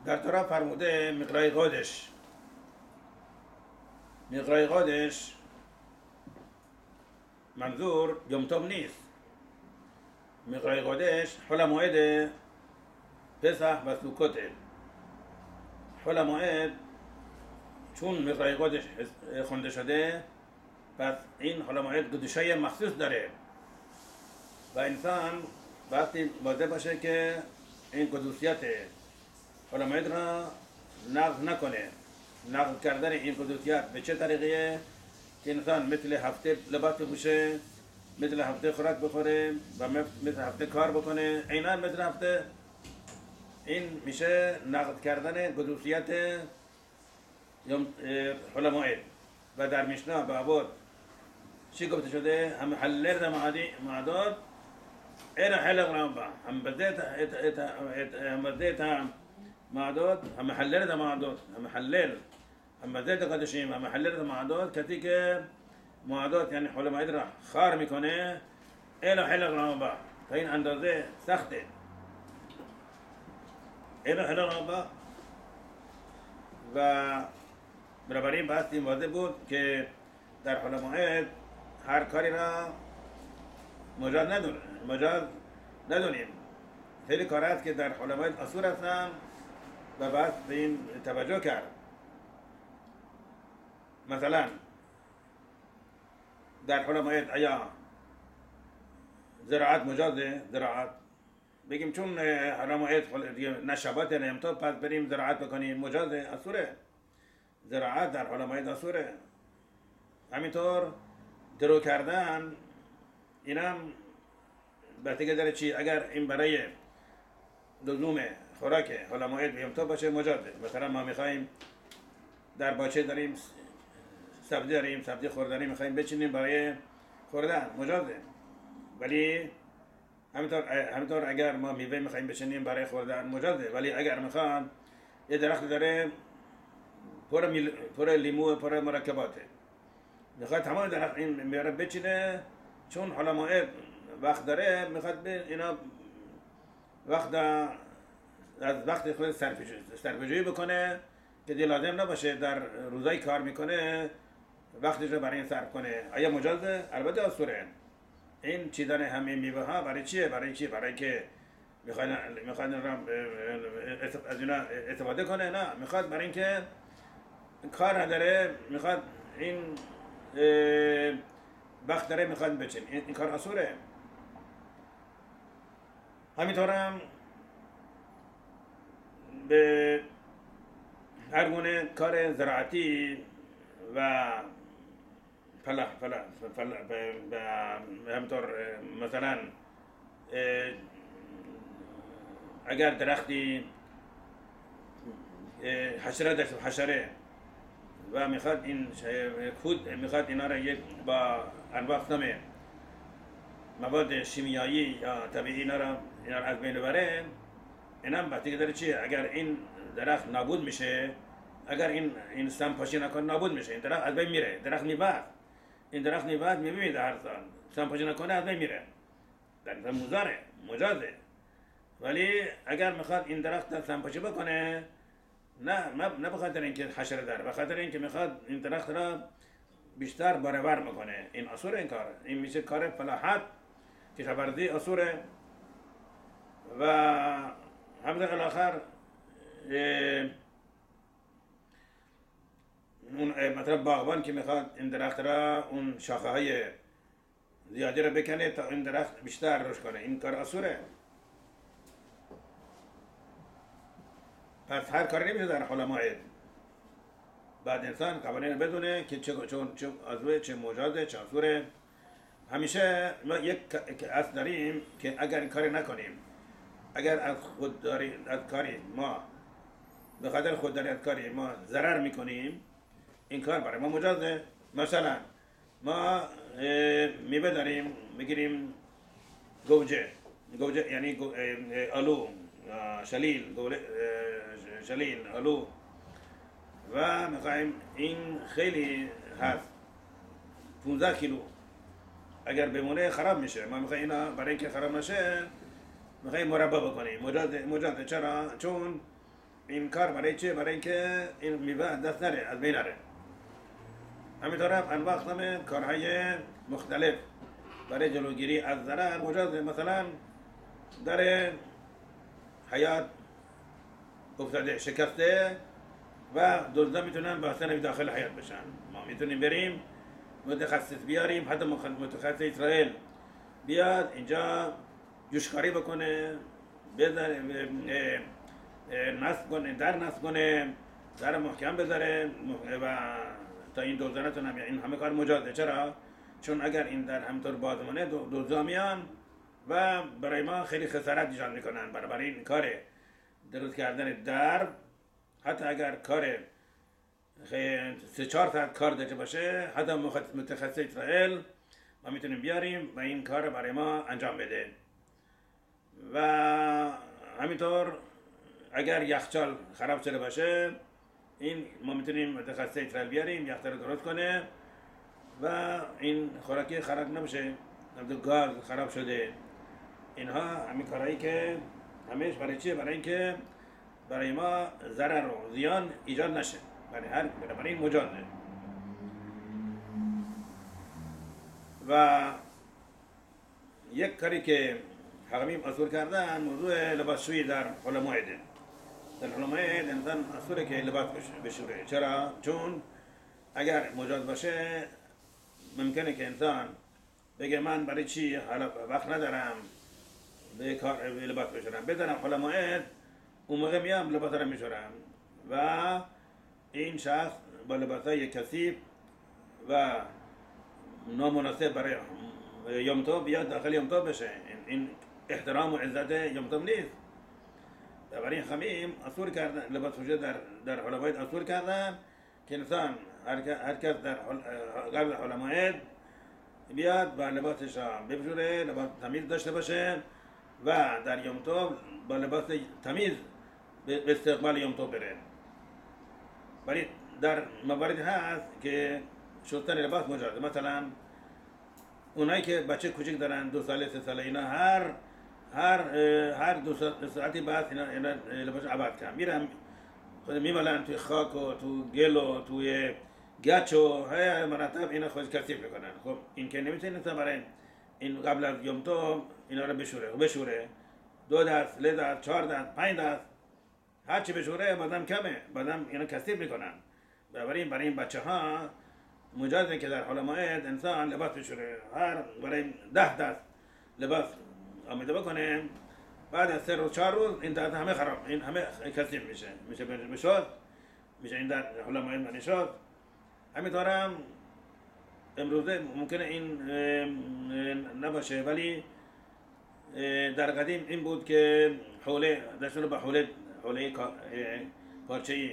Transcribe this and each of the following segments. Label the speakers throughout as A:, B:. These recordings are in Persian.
A: در تورا فرموده مقرای قادش. مقرای قادش منظور یوم توم نیست. مقرای قادش حول موعد پسح و سوکوته. حول موعد چون مقرای قادش خونده شده، پس این حول موعد قدوشای مخصوص داره و انسان وقتی واضح باشه که این قدوسیت حول موعد را نقض نکنه. نقض کردن این قدوسیت به چه طریقیه؟ که انسان مثل هفته لباس بپوشه، مثل هفته خوراک بخوره و مثل هفته کار بکنه، عیناً مثل هفته. این میشه نقض کردن قدوسیت حول موعد. و در میشنا بابود چی گفته شده؟ هم حلل ده معدود اینا حلق رمبا هم بديت معدود هم حلل ده معدود هم حلل هم بديت قدشیم هم حلل ده معدود کتی که معدود یعنی حول موعد را خار میکنه اینا حلق رمبا تا این اندازه سخته. اینا حلق رمبا و بنابراین بحث این واضح بود که در حول موعد هر کاری را مجاز ندونیم. خیلی کار هست که در حول موعد اصول هستن و باید به این توجه کرد. مثلا در حول موعد آیا زراعت مجازه؟ زراعت بگیم چون حول موعد نه شبات نه امتاب پس بریم زراعت بکنیم، مجازه؟ اصوله. زراعت در حول موعد اصوله. همینطور درو کردن اینم بحثی داره چی؟ اگر این برای لزوم خوراک حول موعد امتاب باشه مجازه. مثلا ما میخوایم در باچه داریم سبزی خوردنی میخوایم بچینیم برای خوردن، مجازه. ولی همینطور اگر ما میوه میخوایم بچینیم برای خوردن، مجازه. ولی اگر میخوان یه درخت داره پر لیمو پر مرکباته، میخواد تمام درخت این میاره بچینه، چون حول موعد وقت داره، میخواد به اینا از وقت خود صرفه‌جویی بکنه که دی لازم نباشه در روزای کار میکنه وقتش رو برای این صرف کنه. آیا مجازه؟ البته اصوله. این چیدن همه میوه ها برای چیه؟ برای که میخواد از اینا استفاده کنه؟ نه، میخواد برای اینکه کار نداره، میخواد این وقت داره میخواد بچین. این کار اصوله. همینطور هم به هر گونه کار زراعتی و همینطور مثلا اگر درختی حشره و میخواد این کود میخواد اینا را یک با انواع نمه مواد شیمیایی یا طبیعی اینا را از بین ببره، این هم بحثی داره چیه؟ اگر این درخت نابود میشه، اگر این سم پاشی نکنه نابود میشه، این درخت از بین میره. درخت میوه، این درخت میوه میبینید هر سال سم پاشی نکنه از بین میره، در مجازه. ولی اگر میخواد این درخت سم پاشی بکنه، نه بخاطر اینکه حشره داره، بخاطر اینکه میخواد این درخت را بیشتر برابر میکنه، این اصول این کار، این میشه کار فلاحت که خبردی اصوله. و همزه الاخر اون مطلب باغبان که میخواد این درخت را اون شاخه های زیادی را بکنه تا این درخت بیشتر رشد کنه، این کار اصوله. پس هر کاری نمیشه در حول موعد. بعد انسان قوانین بدونه که چه عضوه، چه مجازه، چه اصوله. همیشه ما یک اصل داریم که اگر این کاری نکنیم، اگر از کاری ما به خاطر خودداری از کاری ما ضرر میکنیم، این کار برای ما مجازه. مثلا ما میوه داریم، میگیریم گوجه یعنی آلو، شلیل آلو و میخوایم، این خیلی هست 15 کیلو، اگر بمونه خراب میشه. ما میخوایم اینا برای اینکه خراب نشه میخوایم مربا بکنیم، مجازه. چرا؟ چون این کار برای چه؟ برای اینکه این میوه دست نره، از بین نره. همینطور هم انواع اقسام کارهای مختلف برای جلوگیری از ضرر مجازه. مثلا در حیات افتاده شکسته و دزدا میتونن باسن داخل حیات بشن. ما میتونیم بریم متخصص بیاریم، حتی متخصص اسرائیل بیاد اینجا جوشکاری بکنه، بذاره نصب کنه، در نصب کنه، در محکم بذاره و تا این دزدا نتونن. این همه کار مجازه. چرا؟ چون اگر این در همطور باز مونه دزدا میان و برای ما خیلی خسارت ایجاد میکنن. برای این کار درست کردن در، حتی اگر کار 3-4 ساعت کار داشته باشه، حتی متخصص اسرائیل ما میتونیم بیاریم و این کار برای ما انجام بده. و همینطور اگر یخچال خراب شده باشه، این ما میتونیم متخصص اسرائیل بیاریم یخچال درست کنه و این خوراکی خراب نمیشه. گاز خراب شده، اینها همین کارهایی که همیشه برای چیه؟ برای اینکه برای ما ضرر و زیان ایجاد نشه. برای این مجازه. و یک کاری که حاکمین اصول کردن موضوع لباسشویی در حال موعده. در حال موعد انسان اصوله که لباس بشوره. چرا؟ چون اگر مجاز باشه ممکنه که انسان بگه من برای چی حالا وقت ندارم به لباس بشورم، بزنم حال موعد، اون موقع میام لباس رو میشورم و این شخص با لباسای کثیف و نامناسب برای یوم تov بیاد داخل یوم تov بشه. این احترام و عزت یوم tov نیست. برای این خمیم اصول کردن لباس پوشیدن در حال موعد اصول کردن که انسان هر کس در قبل حال موعد بیاد با لباسش بپوشه، لباس تمیز داشته باشه و در یوم tov با لباس تمیز به استقبال یوم tov بره. ولی در موارد هست که شستن لباس مجازه. مثلا اونایی که بچه کوچک دارن 2 ساله 3 ساله، اینا هر 2 ساعتی بعد اینا لباس عوض کنن، میرن خود میمالن توی خاک و تو گل و توی گچ و های مرتب اینا خود کثیف میکنن. خب این که نمیتونه برای این قبل از یوم tov اینا رو بشوره 2 دست 3 دست 4 دست 5 دست هرچی بشوره بازم کمه، بازم اینا کثیف میکنن. برای این بچه ها مجازه که در حال موعد انسان لباس بشوره. برای 10 دست لباس آماده بکنه، بعد از 3 روز 4 روز این دست همه خراب، این همه کثیف میشه میشه این در حال موعد معنی شد. همینطور هم امروزه ممکنه این نباشه، ولی در قدیم این بود که حوله دستور با حوله پارچه‌ای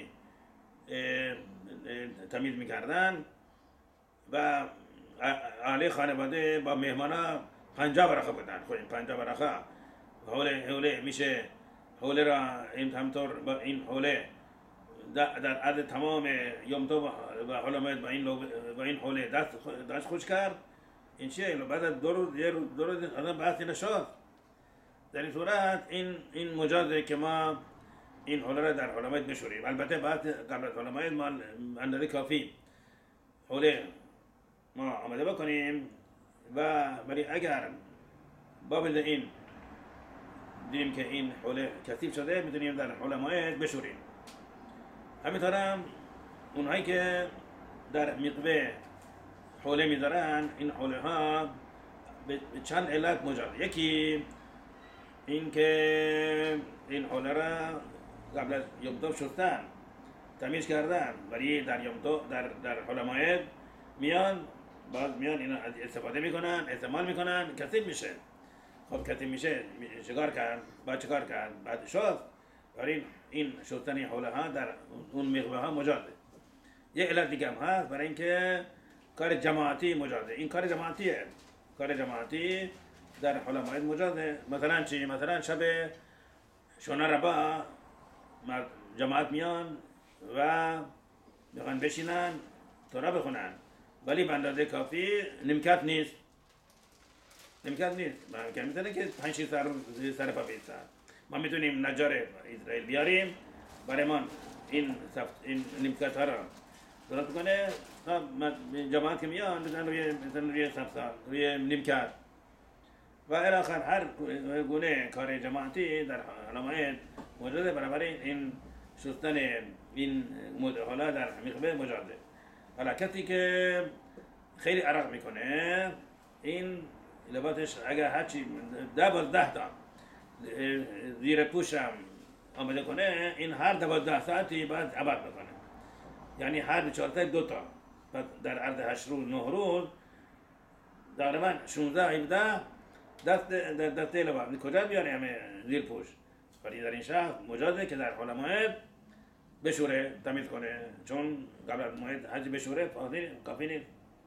A: تمیز میکردن و اهل خانواده با مهمانا 50 برخه بودن. خب این 50 برخه حوله میشه. حوله را این همطور با این حوله در عرض تمام یوم tov و حالا باید با این حوله دست خوش کرد. این چیه؟ بعد از 2 روز آدم بحثی نشد. در این صورت این مجازه که ما این حوله را در حال موعد بشوریم. البته بعد قبل از حال موعد ما اندازه کافی حوله ما آماده بکنیم و ولی اگر بابت این دیدیم که این حوله کثیف شده میتونیم در حال موعد بشوریم. همینطور هم اونهایی که در مقبه حوله میذارن، این حوله ها به چند علت مجاز. یکی این که این حوله را قبل از یوم tov شستن، تمیز کردن، ولی در یوم tov در حال موعد میان اینا استفاده میکنن، استعمال میکنن، کثیف میشه. خب کثیف میشه چیکار کرد؟ بعد شست. برای این شستن حوله ها در اون مقبه ها مجازه. یه علت دیگه هم هست برای اینکه کار جماعتی مجازه. این کار جماعتیه. کار جماعتی در حال موعد مجازه. مثلا چی؟ مثلا شب شونه ربا جماعت میان و میخوان بشینن تورا بخونن، ولی به اندازه کافی نمکت نیست. میتونه که 5-6 سر پا بیستن. ما میتونیم نجار اسرائیل بیاریم برای من این نیمکت ها را درست کنه تا جماعت که میان بزن روی سفسار روی نیمکت و الاخر هر گونه کار جماعتی در علامه موجوده. بنابراین این شستن این حالا در میخبه مجازه. حالا کسی که خیلی عرق میکنه این لباسش اگر هرچی 12 تا زیر پوشم آمده کنه این هر 12 ساعتی باید عباد بکنه، یعنی هر 4 تا 2 تا در عرض 8 روز 9 روز تقریبا 16 17 دست لباس کجا بیاره همه زیر پوش. ولی در این شهر مجازه که در حال موعد بشوره تمیز کنه، چون قبل از موعد حج بشوره کافی نیست.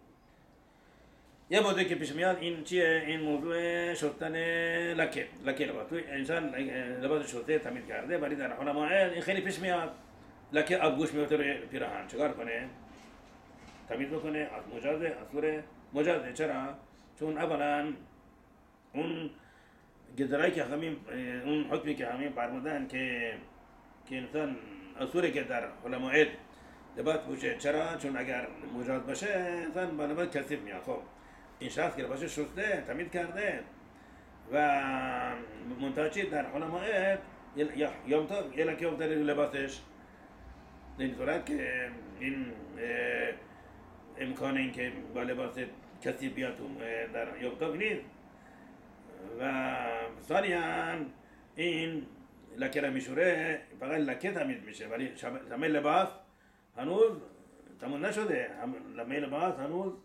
A: یه موضوعی که پیش میاد این چیه؟ این موضوع شستن لکه لباس. توی انسان لباس شسته تمیز کرده ولی در حال موعد این خیلی پیش میاد لکه آبگوش میفته روی پیراهن، چیکار کنه؟ تمیز بکنه. از مجازه اصوره مجازه. چرا؟ چون اولا اون گذرایی که همین اون حکمی که همین فرمودن که انسان اصوره که در حال موعد لباس پوشه. چرا؟ چون اگر مجاز باشه انسان با لباس کثیف میاد. خب این شخص که لباسش شسته تمیز کرده و منتهی در حال موعد یا یه لکه افتاده رو لباسش، این صورت که این امکان این که با لباس کثیف بیاد در یوبتاب نیست. و ثانیاً این لکه را میشوره فقط لکه تمیز میشه ولی همه لباس هنوز تموم نشده. همه لباس هنوز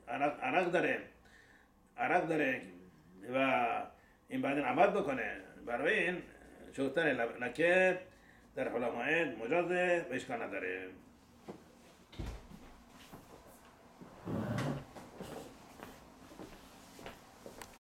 A: عرق داره و این بعد عمل بکنه. برای این شستن لکه در حال موعد مجازه و اشکال نداره.